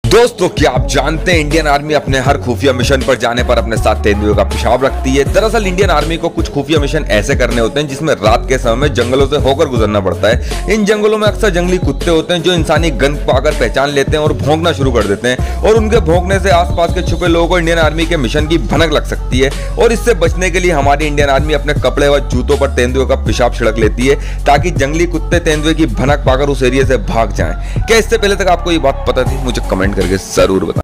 दोस्तों, क्या आप जानते हैं इंडियन आर्मी अपने हर खुफिया मिशन पर जाने पर अपने साथ तेंदुए का पेशाब रखती है। दरअसल इंडियन आर्मी को कुछ खुफिया मिशन ऐसे करने होते हैं जिसमें रात के समय में जंगलों से होकर गुजरना पड़ता है। इन जंगलों में अक्सर जंगली कुत्ते होते हैं जो इंसानी गंध पाकर पहचान लेते हैं और भौंकना शुरू कर देते हैं, और उनके भौंकने से आसपास के छुपे लोगों को इंडियन आर्मी के मिशन की भनक लग सकती है। और इससे बचने के लिए हमारी इंडियन आर्मी अपने कपड़े व जूतों पर तेंदुए का पेशाब छिड़क लेती है ताकि जंगली कुत्ते तेंदुए की भनक पाकर उस एरिया से भाग जाएं। क्या इससे पहले तक आपको ये बात पता थी? मुझे कमेंट करके जरूर बताएं।